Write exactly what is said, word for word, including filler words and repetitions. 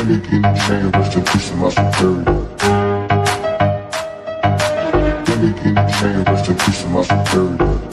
Getting chain, rest in peace to my superior. Let me get a chain, rest in peace to my superior.